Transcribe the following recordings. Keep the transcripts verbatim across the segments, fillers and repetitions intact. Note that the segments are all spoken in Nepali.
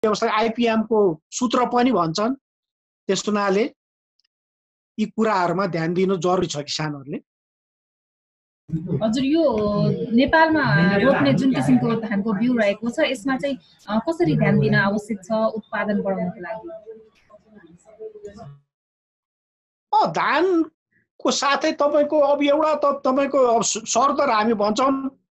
व्यवस्था आइपिएम को सूत्र पनि भन्छन्। त्यस हुनाले यी कुराहरुमा ध्यान दिनु जरुरी छ किसानहरुले। हजुर, यो नेपालमा रोप्ने जुन किसिमको धानको बिउ रहेको छ यसमा चाहिँ कसरी ध्यान दिन आवश्यक छ उत्पादन बढाउनको लागि? अ धानको साथै तपाईको अब एउटा त तपाईको सरदर हामी भन्छौं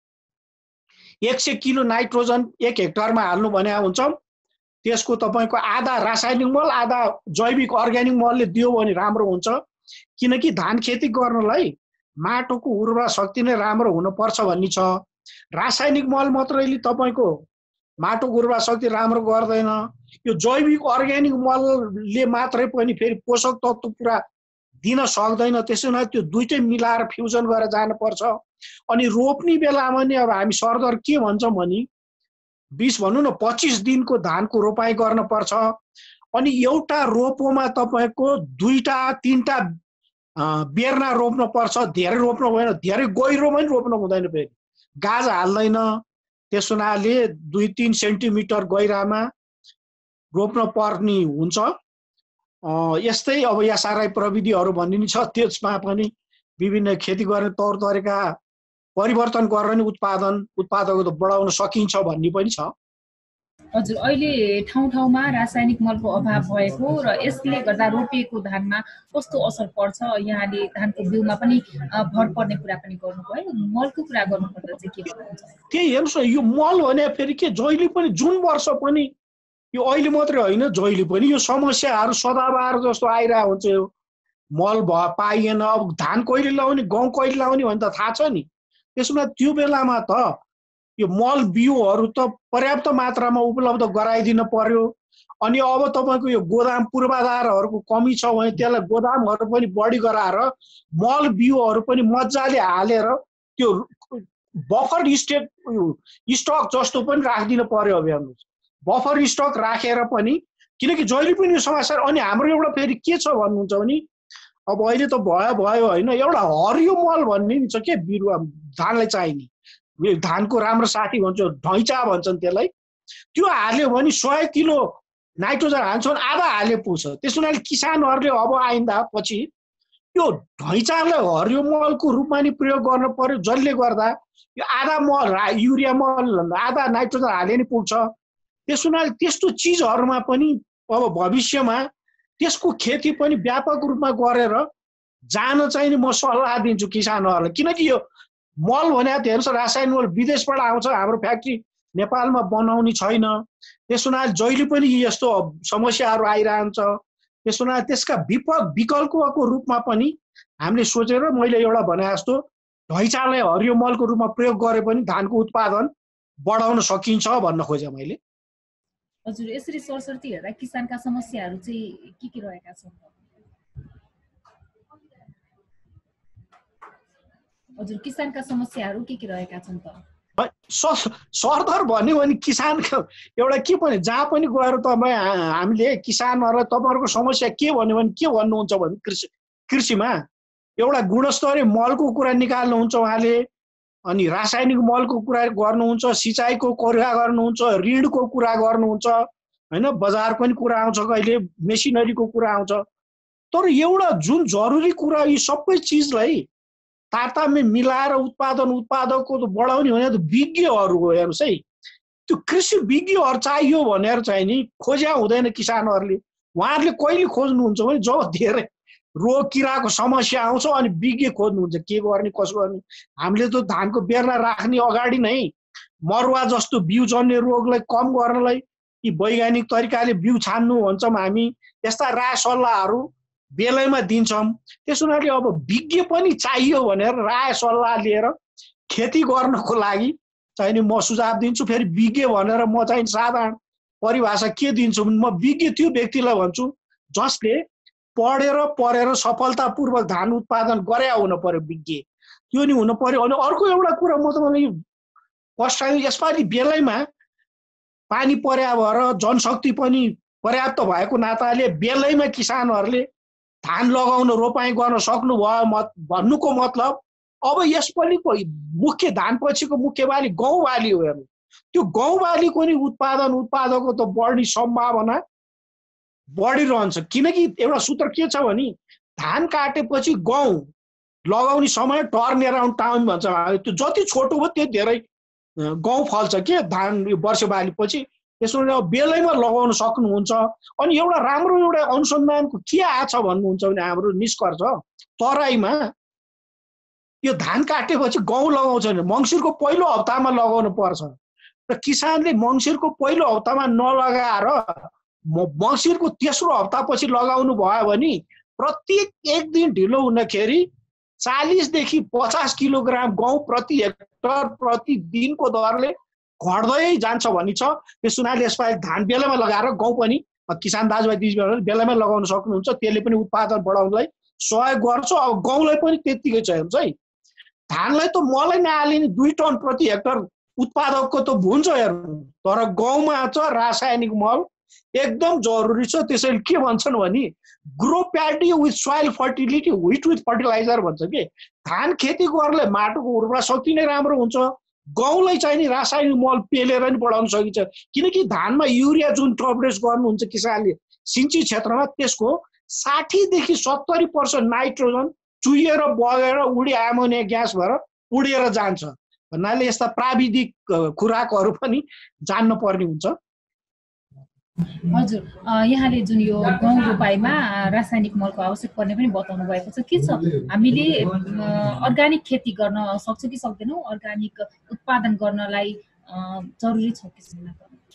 एक सय किलो नाइट्रोजन एक हेक्टरमा हाल्नु भने हुन्छ। त्यसको तपाईको आधा रासायनिक मल आधा जैविक अर्ग्यानिक मलले दियो भने राम्रो हुन्छ। किनकि धान खेती गर्नलाई माटोको उर्वरा शक्ति नै राम्रो हुनुपर्छ भन्ने छ। रासायनिक मल मात्रैले तपाईको माटोको उर्वरा शक्ति राम्रो गर्दैन। यो जैविक अर्ग्यानिक मलले मात्रै पनि फेरि पोषक तत्त्व पुरा दिन सक्दैन। त्यसैले त्यो दुईटै मिलाएर फ्युजन गरेर जानुपर्छ। अनि रोप्ने बेलामा नि अब हामी सरदर के भन्छौं भने बीस भन्नु न पच्चीस दिनको धानको रोपाई गर्न पर्छ। अनि एउटा रोपोमा तपाईको दुईटा तीनटा बेर्ना रोप्नु पर्छ। धेरै रोप्नु भएन, धेरै गहिरोमा पनि रोप्नु हुँदैन, फेरि गाज हाल्दैन। त्यस हुनाले दुई तीन सेन्टिमिटर गहिरामा रोप्न पर्ने हुन्छ। यस्तै अब एसआरआई प्रविधिहरू भन्ने नि छ, त्यसमा पनि विभिन्न खेती गर्ने तौर तरिका परिवर्तन गरेर नि उत्पादन उत्पादकता बढाउन सकिन्छ भन्ने पनि छ। हजुर, अहिले ठाउँ ठाउँमा रासायनिक मलको अभाव भएको र यसले गर्दा रोपिएको धानमा कस्तो असर पर्छ? यहाँले धानको बिउमा पनि भर पर्ने कुरा पनि गर्नुभयो, मलको कुरा गर्नुपर्दा चाहिँ के भन्नुहुन्छ? त्यही हेर्नुस् न, यो मल भने फेरि के जहिले पनि जुन वर्ष पनि यो अहिले मात्रै होइन, जहिले पनि यो समस्याहरू सदाबहार जस्तो आइरहेको हुन्छ। यो मल भ पाइएन, अब धान कहिले लाउने गहुँ कहिले लाउने भने त थाहा छ नि। त्यसमा त्यो बेलामा त यो मल बिउहरू त पर्याप्त मात्रामा उपलब्ध गराइदिन पर्यो। अनि अब तपाईको यो गोदाम पूर्वाधारहरूको कमी छ भने त्यसलाई गोदामहरू पनि बढी गराएर मल बिउहरू पनि मजाले हालेर त्यो बफर स्टेट स्टक जस्तो पनि राखिदिन पर्यो। अब हेर्नुहोस्, बफर स्टक राखेर पनि, किनकि जहिले पनि यो समस्या। अनि हाम्रो एउटा फेरि के छ भन्नुहुन्छ भने अब अहिले त भयो भयो होइन, एउटा हरियो मल भन्ने नि छ के बिरुवा धानलाई चाहिने, धानको राम्रो साथी भन्छ, ढैँचा भन्छन् त्यसलाई। त्यो हाल्यो भने सय किलो नाइट्रोजन हाल्छ भने आधा हाले पुग्छ। त्यस हुनाले किसानहरूले अब आइन्दा पछि यो ढैँचालाई हरियो मलको रूपमा नि प्रयोग गर्न पर्यो, जसले गर्दा यो आधा मल युरिया मल आधा नाइट्रोजन हाले नि पुग्छ। त्यस हुनाले त्यस्तो चिजहरूमा पनि अब भविष्यमा त्यसको खेती पनि व्यापक रूपमा गरेर जान चाहिँ नि म सल्लाह दिन्छु किसानहरूलाई। किनकि यो मल भने हेर्नुहोस्, रासायनिक मल विदेशबाट आउँछ, हाम्रो फ्याक्ट्री नेपालमा बनाउने छैन। त्यस हुनाले जहिले पनि यस्तो समस्याहरू आइरहन्छ। त्यस हुनाले त्यसका विप विकल्पको रूपमा पनि हामीले सोचेर मैले एउटा भने जस्तो ढैँचालाई हरियो मलको रूपमा प्रयोग गरे पनि धानको उत्पादन बढाउन सकिन्छ भन्न खोजेँ मैले। हजुर, यसरी सरसर्ती हेर्दा किसानका समस्याहरू चाहिँ के के रहेका छन्? हजुर, किसानका समस्याहरू के के रहेका छन् त? सरदर भन्यो भने किसानको एउटा के पनि जहाँ पनि गएर तपाईँ हामीले किसानहरूलाई तपाईँहरूको समस्या के भन्यो भने के भन्नुहुन्छ भने कृषि कृषिमा एउटा गुणस्तरीय मलको कुरा निकाल्नुहुन्छ उहाँले, अनि रासायनिक मलको कुरा गर्नुहुन्छ, सिँचाइको कुरा गर्नुहुन्छ, ऋणको कुरा गर्नुहुन्छ, होइन, बजार पनि कुरा आउँछ, कहिले मेसिनरीको कुरा आउँछ। तर एउटा जुन जरुरी कुरा यी सबै चिजलाई तारताम्य मिलाएर उत्पादन उत्पादकको त बढाउने भने त विज्ञहरू हो। हेर्नुहोस् है, त्यो कृषि विज्ञहरू चाहियो भनेर चाहिँ नि खोज्या हुँदैन किसानहरूले। उहाँहरूले कहिले खोज्नुहुन्छ भने जब धेरै रोग किराको समस्या आउँछ अनि विज्ञ खोज्नुहुन्छ के गर्ने कसो गर्ने। हामीले त धानको बेर्ना राख्ने अगाडि नै मरुवा जस्तो बिउ जन्ने रोगलाई कम गर्नलाई यी वैज्ञानिक तरिकाले बिउ छान्नु भन्छौँ हामी, यस्ता राय सल्लाहहरू बेलैमा दिन्छौँ। त्यस हुनाले अब विज्ञ पनि चाहियो भनेर राय सल्लाह लिएर खेती गर्नको लागि चाहिँ नि म सुझाव दिन्छु। फेरि विज्ञ भनेर म चाहिँ साधारण परिभाषा के दिन्छु भने म विज्ञ त्यो व्यक्तिलाई भन्छु जसले पढेर पढेर सफलतापूर्वक धान उत्पादन गरे हुनु पर्यो, विज्ञ त्यो नि हुनु पर्यो। अनि अर्को एउटा कुरा म तपाईँलाई पछाडि यसपालि बेलैमा पानी पर्या भएर जनशक्ति पनि पर्याप्त भएको नाताले बेलैमा किसानहरूले धान लगाउन रोपाई गर्न सक्नुभयो भन्नुको मतलब अब यसपालिको मुख्य धान पछिको मुख्य बाली गहुँ बाली हो। हेर्नु त्यो गहुँ बालीको नि उत्पादन उत्पादकको त बढ्ने सम्भावना बढिरहन्छ। किनकि एउटा सूत्र के छ भने धान काटेपछि गहुँ लगाउने समय टर्न अराउन्ड टाइम भन्छ। त्यो जति छोटो हो त्यति धेरै गहुँ फल्छ के धान वर्ष बालीपछि। त्यसो बेलैमा लगाउन सक्नुहुन्छ। अनि एउटा राम्रो एउटा अनुसन्धानको के आछ भन्नुहुन्छ भने हाम्रो निष्कर्ष तराईमा यो धान काटेपछि गहुँ लगाउँछ भने मङ्सिरको पहिलो हप्तामा लगाउनु पर्छ र किसानले मङ्सिरको पहिलो हप्तामा नलगाएर मङ्सिरको तेस्रो हप्तापछि लगाउनु भयो भने प्रत्येक एक दिन ढिलो हुँदाखेरि चालीसदेखि पचास किलोग्राम गहुँ प्रति हेक्टर प्रतिदिनको दरले घट्दै जान्छ भनी छ। त्यस हुनाले यसपालि धान बेलामा लगाएर गहुँ पनि किसान दाजुभाइ दिदीबहिनीहरूले बेलामै लगाउन सक्नुहुन्छ। त्यसले पनि उत्पादन बढाउनलाई सहयोग गर्छ। अब गहुँलाई पनि त्यत्तिकै छ हेर्नुहोस् है, धानलाई त मलै नहालिने दुई टन प्रति हेक्टर उत्पादकको त हुन्छ हेर्नु, तर गहुँमा चाहिँ रासायनिक मल एकदम जरुरी छ। त्यसैले के भन्छन् भने grow paddy with soil fertility with with fertilizer भन्छ कि धान खेती गर्नलाई माटोको उर्वरा शक्ति नै राम्रो हुन्छ। गहुँलाई चाहिँ नि रासायनिक मल पेलेर नि बढाउन सकिन्छ। किनकि धानमा युरिया जुन टपरेस गर्नुहुन्छ किसानले सिँचाइ क्षेत्रमा त्यसको साठीदेखि सत्तरी पर्सेन्ट नाइट्रोजन चुहिएर बगेर उडी एमोनिया ग्यास भएर उडेर जान्छ भन्नाले यस्ता प्राविधिक खुराकहरू पनि जान्न पर्ने हुन्छ। हजुर, यहाँले जुन यो गहुँ रोपाइमा रासायनिक मलको आवश्यक पर्ने पनि बताउनु भएको छ। के छ हामीले अर्ग्यानिक खेती गर्न सक्छौँ कि सक्दैनौँ? अर्ग्यानिक उत्पादन गर्नलाई जरुरी छ कि छैन?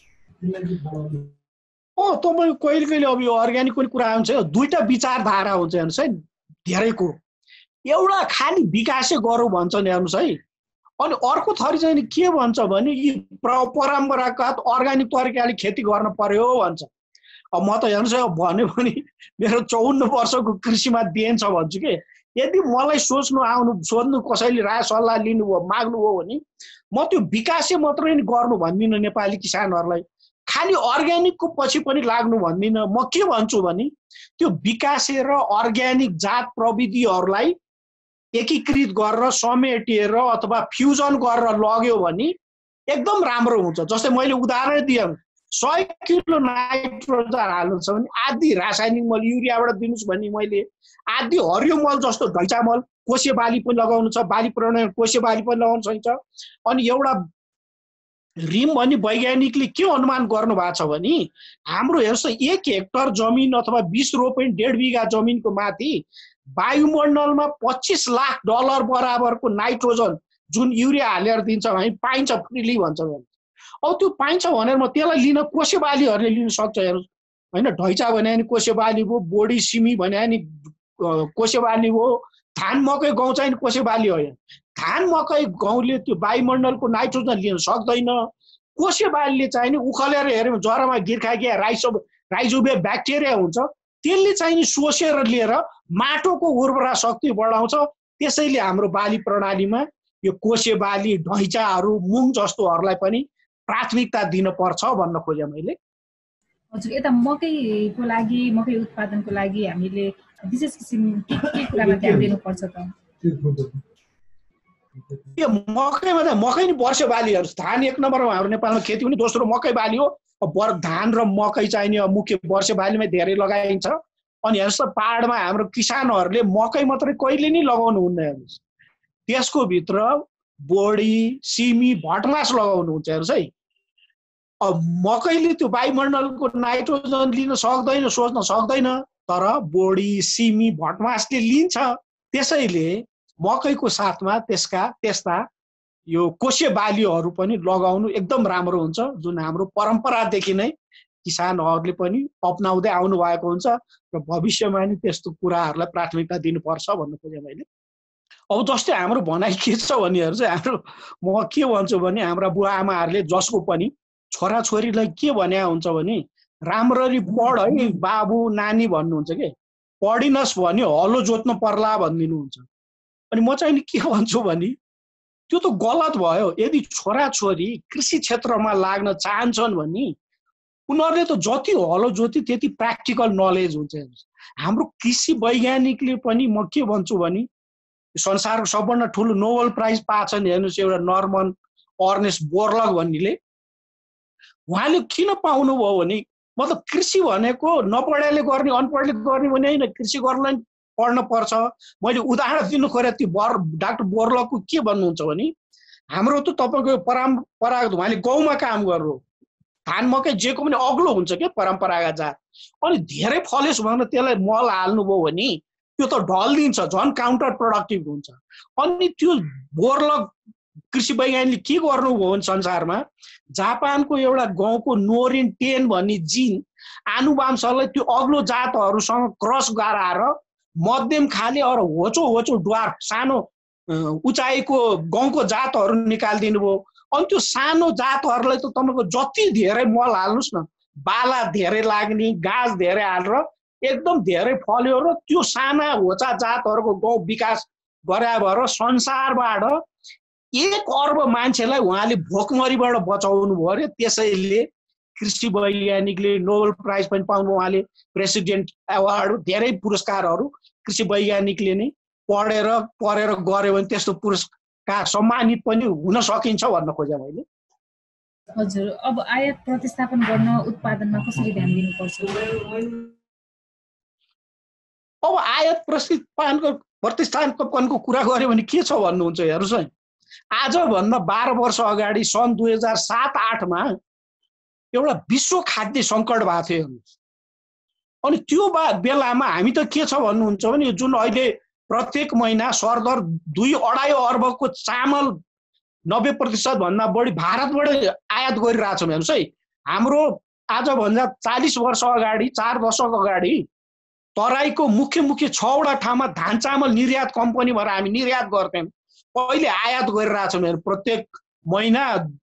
अँ तपाईँ कहिले कहिले अब यो अर्ग्यानिकको कुरा आउँछ, दुईटा विचारधारा हुन्छ हेर्नुहोस् है धेरैको। एउटा खालि विकासै गरौँ भन्छन् हेर्नुहोस् है, अनि अर्को थरी चाहिँ के भन्छ भने यी परम्परागत अर्ग्यानिक तरिकाले खेती गर्न पर्यो भन्छ। अब म त हेर्नुहोस् है भन्यो भने मेरो चौन्न वर्षको कृषिमा देन छ भन्छु कि यदि मलाई सोच्नु आउनु सोध्नु कसैले राय सल्लाह लिनु हो माग्नु हो भने म त्यो विकासै मात्रै नि गर्नु भन्दिनँ नेपाली किसानहरूलाई, खालि अर्ग्यानिकको पछि पनि लाग्नु भन्दिनँ। म के भन्छु भने त्यो विकासे र अर्ग्यानिक जात प्रविधिहरूलाई एकीकृत गरेर समेटिएर अथवा फ्युजन गरेर लग्यो भने एकदम राम्रो हुन्छ। जस्तै मैले उदाहरण दिएँ, सय किलो नाइट्रोजन हाल्नु छ भने आधी रासायनिक मल युरियाबाट दिनुहोस् भने मैले आधी हरियो मल जस्तो ढैचा मल कोसे बाली पनि लगाउनु छ, बाली प्रणाली कोसे बाली पनि लगाउन सकिन्छ। अनि एउटा रिम भन्ने वैज्ञानिकले के अनुमान गर्नु भएको छ भने हाम्रो हेर्नुहोस् एक हेक्टर जमिन अथवा बिस रोपनी डेढ बिघा जमिनको माथि वायुमण्डलमा पच्चिस लाख डलर बराबरको नाइट्रोजन जुन युरिया हालेर दिन्छ भने पाइन्छ फ्रिली भन्छ। अब त्यो पाइन्छ भनेर म त्यसलाई लिन कोसे बालीहरूले लिन सक्छ हेर्नुहोस् होइन। ढैचा भने नि कोसे बाली भयो, बोडी सिमी भने नि कोसे बाली हो, धान मकै गहुँ चाहिँ कोसे बाली होइन। धान मकै गहुँले त्यो वायुमण्डलको नाइट्रोजन लिन सक्दैन। कोसे बालीले चाहिँ नि उखलेर हेऱ्यो जरामा गिर्खाकिया राइसो राइजोबिया ब्याक्टेरिया हुन्छ, त्यसले चाहिँ नि सोसेर लिएर माटोको उर्वरा शक्ति बढाउँछ। त्यसैले हाम्रो बाली प्रणालीमा यो कोसे बाली ढैचाहरू मुङ जस्तोहरूलाई पनि प्राथमिकता दिन पर्छ भन्न खोजेँ मैले। हजुर, यता मकैको लागि मकै उत्पादनको लागि हामीले विशेष किसिम के के कुरामा ध्यान दिनुपर्छ त? यो मकैमा त मकै नि वर्ष बालीहरू धान एक नम्बरमा हाम्रो नेपालमा खेती हुने, दोस्रो मकै बाली हो। बर धान र मकै चाहिँ नि मुख्य वर्ष बालीमै धेरै लगाइन्छ। अनि हेर्नुहोस् त पहाडमा हाम्रो किसानहरूले मकै मात्रै कहिले नि लगाउनु हुन्न हेर्नुहोस्, त्यसको भित्र बोडी सिमी भटमास लगाउनुहुन्छ हेर्नुहोस् है। अब मकैले त्यो वायुमण्डलको नाइट्रोजन लिन सक्दैन, सोच्न सक्दैन, तर बोडी सिमी भटमासले लिन्छ। त्यसैले मकैको साथमा त्यसका त्यस्ता यो कोसे बालीहरू पनि लगाउनु एकदम राम्रो हुन्छ, जुन हाम्रो परम्परादेखि नै किसानहरूले पनि अपनाउँदै आउनु भएको हुन्छ र भविष्यमा नि त्यस्तो कुराहरूलाई प्राथमिकता दिनुपर्छ भन्न खोजेँ मैले। अब जस्तै हाम्रो भनाइ के छ भनेहरू चाहिँ हाम्रो म के भन्छु भने हाम्रा बुवा आमाहरूले जसको पनि छोराछोरीलाई के भने हुन्छ भने राम्ररी पढ है बाबु नानी भन्नुहुन्छ कि पढिनस् भने हलो जोत्न पर्ला भनिदिनुहुन्छ। अनि म चाहिँ नि के भन्छु भने त्यो त गलत भयो। यदि छोराछोरी कृषि क्षेत्रमा लाग्न चाहन्छन् भने उनीहरूले त जति हलो जोति त्यति प्र्याक्टिकल नलेज हुन्छ। हाम्रो कृषि वैज्ञानिकले पनि म के भन्छु भने संसारको सबभन्दा ठुलो नोबेल प्राइज पाएछन् हेर्नुहोस्, एउटा नर्मन अर्नेस्ट बोरलग भन्नेले उहाँले किन पाउनुभयो भने मतलब कृषि भनेको नपढेले गर्ने अनपढले गर्ने भने होइन, कृषि गर्नलाई पढ्न पर्छ। मैले उदाहरण दिनु खोजेँ त्यो बर डाक्टर बोर्लकको के भन्नुहुन्छ भने हाम्रो त तपाईँको परम्परागत उहाँले गाउँमा काम गर्नु धान मकै जेको पनि अग्लो हुन्छ क्या परम्परागत जात, अनि धेरै फलेस भनेर त्यसलाई मल हाल्नुभयो भने त्यो त ढल्दिन्छ, झन् काउन्टर प्रोडक्टिभ हुन्छ। अनि त्यो बोर्लक कृषि वैज्ञानिकले के गर्नुभयो भने संसारमा जापानको एउटा गाउँको नोरिन टेन भन्ने जिन आनुवांशलाई त्यो अग्लो जातहरूसँग क्रस गराएर मध्यम खाले अरू होचो होचो ड्वार्फ सानो उचाइको गाउँको जातहरू निकालिदिनु भयो। अनि त्यो सानो जातहरूलाई त तपाईँको जति धेरै मल हाल्नुहोस् न, बाला धेरै लाग्ने, गाँस धेरै हालेर एकदम धेरै फल्यो र त्यो साना होचा जातहरूको गाउँ विकास गरे भएर संसारबाट एक अर्ब मान्छेलाई उहाँले भोकमरीबाट बचाउनु भयो अरे। त्यसैले कृषि वैज्ञानिकले नोबेल प्राइज पनि पाउनु, उहाँले प्रेसिडेन्ट अवार्ड धेरै पुरस्कारहरू कृषि वैज्ञानिकले नै पढेर पढेर गऱ्यो भने त्यस्तो पुरस्कार सम्मानित पनि हुन सकिन्छ भन्न खोजेँ मैले। हजुर, अब आयात प्रतिस्थापन गर्न उत्पादनमा कसरी ध्यान दिनुपर्छ? अब आयात प्रतिस्थापनको प्रतिस्थापनको कुरा गऱ्यो भने के छ भन्नुहुन्छ हेर्नुहोस् है, आजभन्दा बाह्र वर्ष अगाडि सन् दुई हजार सात आठमा एउटा विश्व खाद्य सङ्कट भएको थियो। अनि त्यो बेलामा हामी त के छ भन्नुहुन्छ भने जुन अहिले प्रत्येक महिना सरदर दुई अढाई अर्बको चामल नब्बे प्रतिशत भन्दा बढी भारतबाट आयात गरिरहेछौँ। हेर्नुहोस् है, हाम्रो आजभन्दा चालिस वर्ष अगाडि चार दशक अगाडि तराईको मुख्य मुख्य छवटा ठाउँमा धान चामल निर्यात कम्पनी भएर हामी निर्यात गर्थ्यौँ, अहिले आयात गरिरहेछौँ प्रत्येक महिना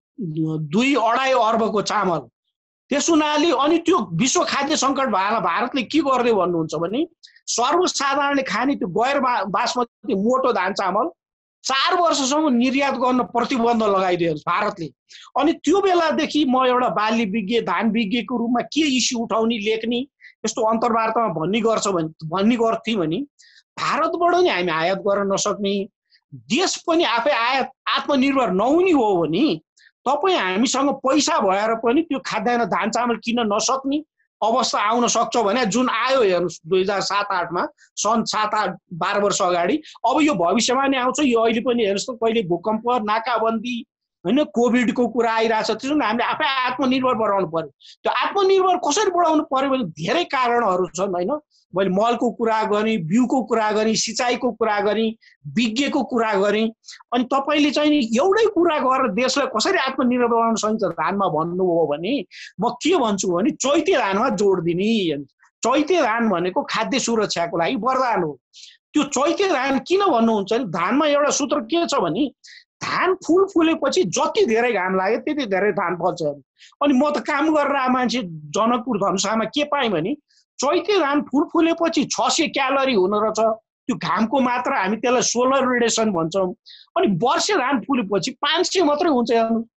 दुई अढाई अर्बको चामल। त्यस हुनाले अनि त्यो विश्व खाद्य सङ्कट भएर भारतले के गर्दै भन्नुहुन्छ भने सर्वसाधारणले खाने त्यो गैर बासमती मोटो धान चामल चार वर्षसम्म निर्यात गर्न प्रतिबन्ध लगाइदियो भारतले। अनि त्यो बेलादेखि म एउटा बाली विज्ञ धान विज्ञको रूपमा के इस्यु उठाउने लेख्ने यस्तो अन्तर्वार्तामा भन्ने गर्छ भने भन्ने गर्थ्यौँ भने भारतबाट नि हामी आयात गर्न नसक्ने, देश पनि आफै आयात आत्मनिर्भर नहुने हो भने तपाईँ हामीसँग पैसा भएर पनि त्यो खाद्यान्न धान चामल किन्न नसक्ने अवस्था आउन सक्छ भने जुन आयो हेर्नुहोस् दुई हजार सात आठमा सन् सात आठ बाह्र वर्ष अगाडि। अब यो भविष्यमा नै आउँछ, यो अहिले पनि हेर्नुहोस् त कहिले भूकम्प नाकाबन्दी होइन कोभिडको कुरा आइरहेछ, त्यसो हामीले आफै आत्मनिर्भर बनाउनु पर्यो। त्यो आत्मनिर्भर कसरी बढाउनु पर्यो भने धेरै कारणहरू छन् होइन, मैले मलको कुरा गरेँ, बिउको कुरा गरेँ, सिँचाइको कुरा गरेँ, विज्ञको कुरा गरेँ। अनि तपाईँले चाहिँ नि एउटै कुरा गरेर देशलाई कसरी आत्मनिर्भर बनाउन सकिन्छ धानमा भन्नुभयो भने म के भन्छु भने चैते धानमा जोड दिने। चैते धान भनेको खाद्य सुरक्षाको लागि वरदान हो। त्यो चैते धान किन भन्नुहुन्छ भने धानमा एउटा सूत्र के छ भने धान फुल फुलेपछि जति धेरै घाम लाग्यो त्यति धेरै धान फल्छ। अनि म त काम गरेर मान्छे जनकपुर धनुषामा के पाएँ भने चैते धान फुल फुलेपछि छ सय क्यालोरी हुन रहेछ, त्यो घामको मात्रा हामी त्यसलाई सोलर रेडिएसन भन्छौँ। अनि वर्ष धान फुलेपछि पाँच सय मात्रै हुन्छ।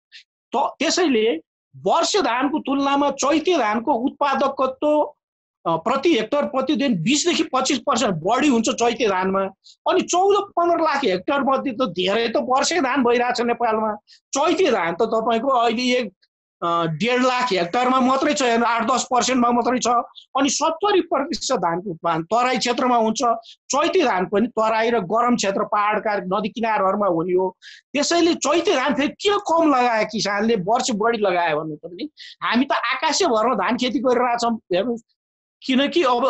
त त्यसैले वर्ष धानको तुलनामा चैते धानको उत्पादकत्व प्रति हेक्टर प्रतिदिन बिसदेखि पच्चिस पर्सेन्ट बढी हुन्छ चैते धानमा। अनि चौध पन्ध्र लाख हेक्टर मध्ये त धेरै त वर्षे धान भइरहेछ नेपालमा। चैते धान त तपाईँको अहिले एक डेढ लाख हेक्टरमा मात्रै छ, आठ दस पर्सेन्टमा मात्रै छ। अनि सत्तरी प्रतिशत धानको उत्पादन तराई क्षेत्रमा हुन्छ। चैते धान पनि तराई र गरम क्षेत्र पहाडका नदी किनारहरूमा हुने हो। त्यसैले चैते धान फेरि किन कम लगायो किसानले, वर्ष बढी लगायो भन्नु त पनि हामी त आकाशे भरमा धान खेती गरिरहेछौँ। हेर्नुहोस्, किनकि अब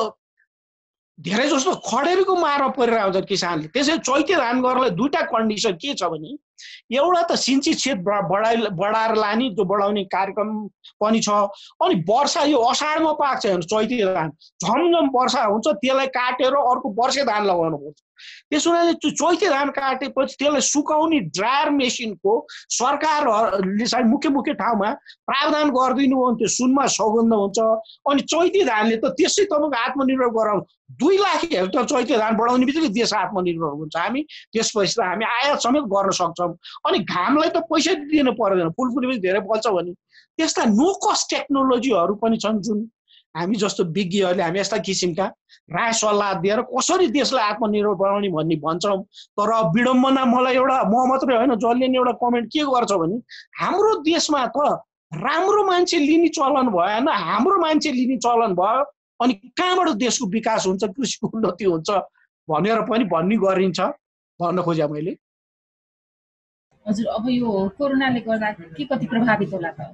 धेरै जस्तो खडेरीको मारमा परिरहेको हुन्छ किसानले। त्यसैले चैते धान गर्नलाई दुईटा कन्डिसन के छ भने एउटा त सिन्ची क्षेत्र बढाइ बढाएर लाने जो बढाउने कार्यक्रम पनि छ। अनि वर्षा यो असाढमा पाक्छ हेर्नु चैते धान, झमझम वर्षा हुन्छ त्यसलाई काटेर अर्को वर्षे धान लगाउनु पर्छ। त्यसो हुनाले त्यो चैते धान काटेपछि त्यसलाई सुकाउने ड्रायर मेसिनको सरकारहरूले चाहिँ मुख्य मुख्य ठाउँमा प्रावधान गरिदिनु हो भने त्यो सुनमा सौगन्ध हुन्छ। अनि चैते धानले त त्यसै तपाईँको आत्मनिर्भर गराउनु दुई लाख हेक्टर चैते धान बढाउने बित्तिकै देश आत्मनिर्भर हुन्छ। हामी त्यसपछि त हामी आयात समेत गर्न सक्छौँ। अनि घामलाई त पैसा दिनु पर्दैन, फुल फुलेपछि धेरै फल्छ भने त्यस्ता नो कस्ट टेक्नोलोजीहरू पनि छन् जुन हामी जस्तो विज्ञहरूले हामी यस्ता किसिमका राय सल्लाह दिएर कसरी देशलाई आत्मनिर्भर बनाउने भन्ने भन्छौँ। तर विडम्बना मलाई एउटा म मात्रै होइन जसले नि एउटा कमेन्ट के गर्छ भने हाम्रो देशमा त राम्रो मान्छे लिने चलन भएन, हाम्रो मान्छे लिने चलन भयो, अनि कहाँबाट देशको विकास हुन्छ, कृषिको उन्नति हुन्छ भनेर पनि भन्ने गरिन्छ भन्न खोजे मैले। हजुर, अब यो कोरोनाले गर्दा के कति प्रभावित होला त?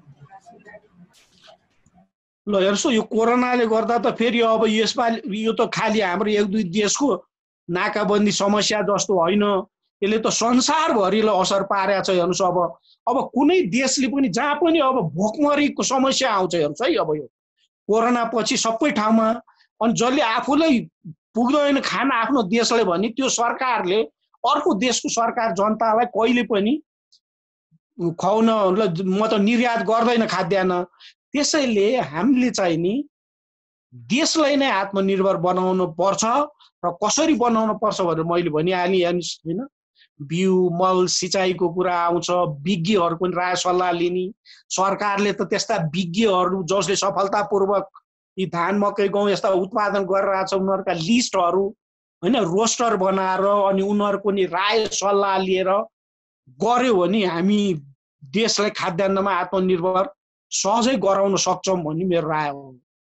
ल हेर्छु, यो कोरोनाले गर्दा त फेरि अब यसमा यो त खालि हाम्रो एक दुई देशको नाकाबन्दी समस्या जस्तो होइन, यसले त संसारभरिलाई असर पारेको छ। हेर्नुहोस्, अब अब कुनै देशले पनि जहाँ पनि अब भोकमरीको समस्या आउँछ, हेर्नुहोस् है, अब यो कोरोना पछि सबै ठाउँमा, अनि जसले आफूलाई पुग्दैन खान आफ्नो देशलाई भने त्यो सरकारले अर्को देशको सरकार जनतालाई कहिले पनि खुवाउन म त निर्यात गर्दैन खाद्यान्न। त्यसैले हामीले चाहिँ नि देशलाई नै आत्मनिर्भर बनाउनु पर्छ, र कसरी बनाउनु पर्छ भनेर मैले भनिहालेँ। हेर्नुहोस् होइन, बिउ मल सिँचाइको कुरा आउँछ, विज्ञहरू पनि राय सल्लाह लिने। सरकारले त त्यस्ता विज्ञहरू जसले सफलतापूर्वक यी धान मकै गहुँ यस्ता उत्पादन गरिरहेछ उनीहरूका लिस्टहरू होइन रोस्टर बनाएर अनि उनीहरूको नि राय सल्लाह लिएर गर्यो भने हामी देशलाई खाद्यान्नमा आत्मनिर्भर सहजै गराउन सक्छौँ भन्ने मेरो राय हो।